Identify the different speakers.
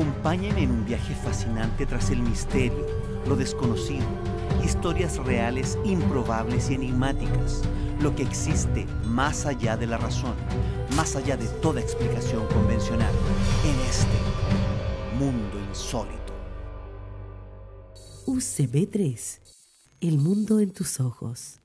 Speaker 1: Acompáñenme en un viaje fascinante tras el misterio, lo desconocido, historias reales, improbables y enigmáticas, lo que existe más allá de la razón, más allá de toda explicación convencional, en este mundo insólito.
Speaker 2: UCB3, el mundo en tus ojos.